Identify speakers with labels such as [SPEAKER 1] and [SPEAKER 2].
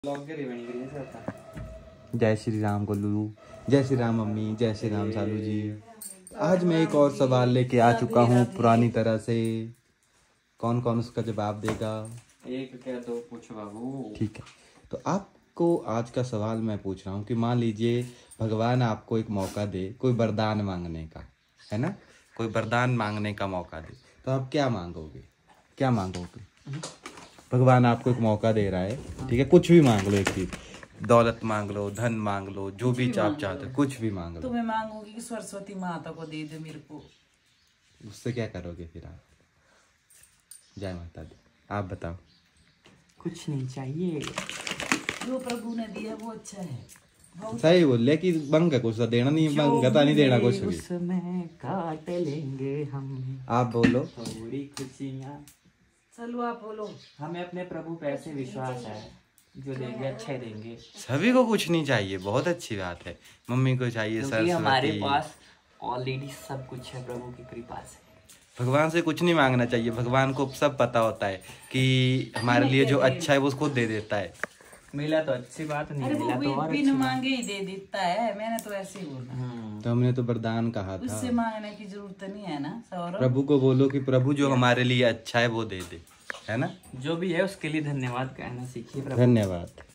[SPEAKER 1] जय श्री राम गोलू, जय श्री राम मम्मी, जय श्री राम सालू जी। आज मैं एक और सवाल लेके आ चुका हूँ पुरानी तरह से। कौन कौन उसका जवाब देगा?
[SPEAKER 2] एक क्या तो पूछो बाबू।
[SPEAKER 1] ठीक है, तो आपको आज का सवाल मैं पूछ रहा हूँ कि मान लीजिए भगवान आपको एक मौका दे कोई वरदान मांगने का, है ना, कोई वरदान मांगने का मौका दे, तो आप क्या मांगोगे? क्या मांगोगे? भगवान आपको एक मौका दे रहा है, ठीक है, कुछ भी मांग लो, एक चीज, दौलत मांग लो, धन मांग लो, जो भी आप चाहते हो, कुछ भी मांग लो।
[SPEAKER 3] तो मैं मांगूंगी कि सरस्वती माता को दे दे मेरे को।
[SPEAKER 1] उससे क्या करोगे फिर आप? जय माता दी, आप बताओ।
[SPEAKER 2] कुछ नहीं चाहिए,
[SPEAKER 3] जो प्रभु ने दिया वो अच्छा है।
[SPEAKER 1] सही बोले कि मंग कुछ देना नहीं, मंगता नहीं देना कुछ भी।
[SPEAKER 2] उसमें काट लेंगे हम।
[SPEAKER 1] आप बोलो।
[SPEAKER 2] थोड़ी खुशियाँ।
[SPEAKER 3] चलो आप बोलो।
[SPEAKER 2] हमें अपने प्रभु पे ऐसे विश्वास है, जो देंगे अच्छे देंगे।
[SPEAKER 1] सभी को कुछ नहीं चाहिए, बहुत अच्छी बात है। मम्मी को चाहिए सरस्वती।
[SPEAKER 2] हमारे पास ऑलरेडी सब कुछ है प्रभु की कृपा से।
[SPEAKER 1] भगवान से कुछ नहीं मांगना चाहिए, भगवान को सब पता होता है कि हमारे लिए जो अच्छा है वो खुद दे देता है।
[SPEAKER 2] मिला तो अच्छी बात, नहीं मिला तो और
[SPEAKER 3] बिन मांगे ही दे देता है, मैंने तो ऐसे ही बोला।
[SPEAKER 1] तो हमने तो वरदान कहा था,
[SPEAKER 3] उससे मांगने की जरूरत नहीं है ना सौरभ।
[SPEAKER 1] प्रभु को बोलो कि प्रभु जो हमारे लिए अच्छा है वो दे दे, है ना।
[SPEAKER 2] जो भी है उसके लिए धन्यवाद कहना सीखिए।
[SPEAKER 1] धन्यवाद।